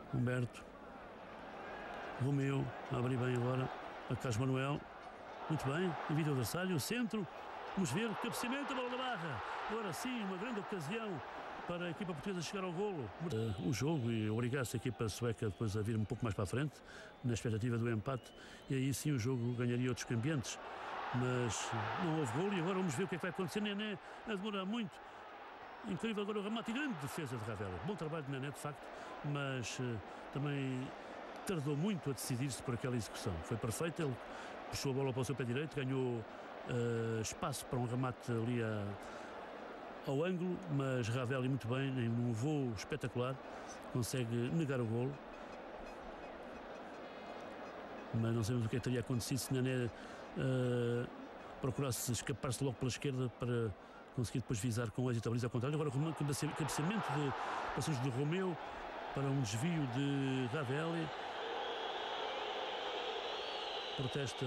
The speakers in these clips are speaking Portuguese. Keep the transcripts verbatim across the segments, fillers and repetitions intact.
Humberto. Romeu, a abrir bem agora a Carlos Manuel. Muito bem, evita o adversário, o centro. Vamos ver, cabeceamento, a bola da barra. Agora sim, uma grande ocasião para a equipa portuguesa chegar ao golo. Uh, o jogo e obrigar-se a equipa sueca depois a vir um pouco mais para a frente, na expectativa do empate, e aí sim o jogo ganharia outros cambiantes. Mas não houve golo e agora vamos ver o que é que vai acontecer. Nené a demorar muito. Incrível agora o remate e grande defesa de Ravel. Bom trabalho de Nené, de facto, mas uh, também tardou muito a decidir-se por aquela execução. Foi perfeito, ele puxou a bola para o seu pé direito, ganhou uh, espaço para um remate ali a, ao ângulo, mas Ravel, muito bem, num voo espetacular, consegue negar o golo. Mas não sabemos o que, é que teria acontecido se Nené uh, procurasse escapar-se logo pela esquerda para conseguir depois visar com êxito a baliza ao contrário. Agora o cabeceamento de passagens de Romeu para um desvio de Ravel. Protesta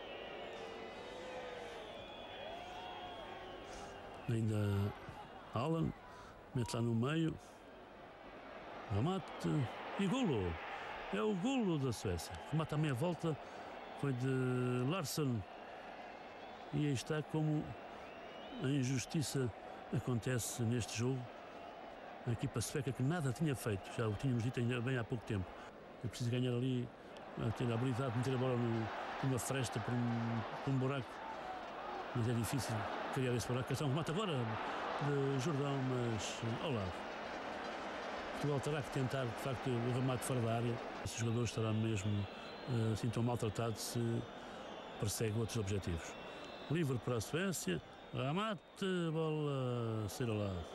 ainda Alan, mete lá no meio, remate e golo. É o golo da Suécia. Remata à meia volta, foi de Larsson. E aí está como a injustiça acontece neste jogo. A equipa sueca que nada tinha feito, já o tínhamos dito ainda bem há pouco tempo. É preciso ganhar ali, ter a habilidade de meter a bola no, numa fresta por um, por um buraco, mas é difícil criar esse buraco. Este é um remate agora de Jordão, mas ao lado. Portugal terá que tentar, de facto, o remate fora da área. Esse jogador estará mesmo uh, assim tão maltratado se persegue outros objetivos. Livre para a Suécia, remate, bola a ser ao lado.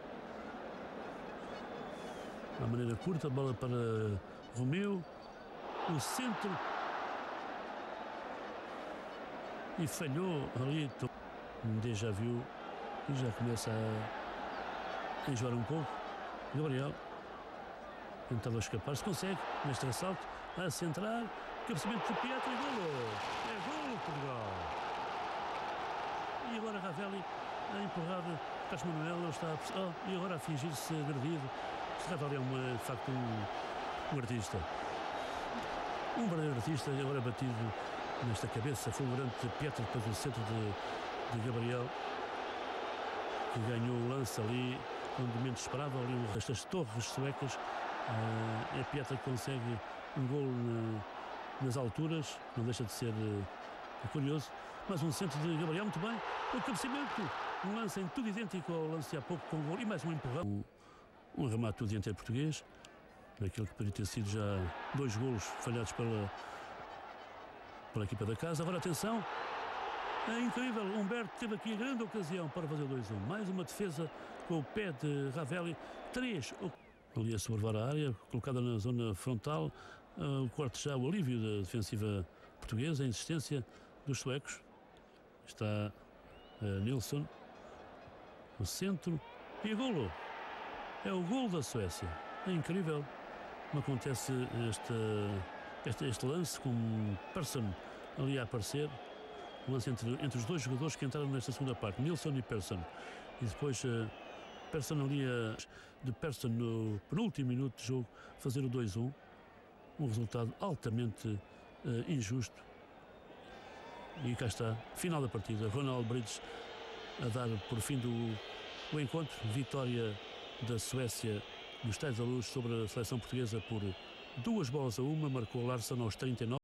A maneira curta, bola para Romeu, o centro, e falhou ali. Um déjà vu, e já começa a enjoar um pouco. Gabriel tentava escapar, se consegue, neste ressalto, a centrar, cabeceamento de Pietro e golo. É golo, Portugal. E agora Ravel a empurrar Carlos Manuel, ele está a... oh, e agora a fingir-se agredido. Ravel é uma, de facto um, um artista, um verdadeiro artista, e agora batido nesta cabeça fulgurante de Pietro, depois do centro de, de Gabriel, que ganhou o lance ali, um momento esperado ali, estas torres suecas. Uh, é Pietro que consegue um golo na, nas alturas, não deixa de ser uh, curioso. Mais um centro de Gabriel, muito bem, o cabeceamento, um lance em tudo idêntico ao lance há pouco com o golo, e mais um empurrão. Um, um remate do dianteiro português, daquele que poderia ter sido já dois golos falhados pela, pela equipa da casa. Agora atenção, é incrível, Humberto teve aqui a grande ocasião para fazer dois a um. Mais uma defesa com o pé de Ravel. Três, ali a sobrevoar a área, colocada na zona frontal. Uh, o corte já, o alívio da defensiva portuguesa, a insistência dos suecos. Está uh, Nilsson, o centro e golo. É o golo da Suécia. É incrível como acontece este, este, este lance, com Persson ali a aparecer. Um lance entre, entre os dois jogadores que entraram nesta segunda parte, Nilsson e Persson. E depois uh, Persson ali a, de Persson no penúltimo minuto de jogo fazer o dois a um. Um resultado altamente uh, injusto. E cá está, final da partida. Ronald Bridges a dar por fim do o encontro. Vitória da Suécia no Estádio da Luz sobre a seleção portuguesa por duas bolas a uma. Marcou Larsson aos trinta e nove.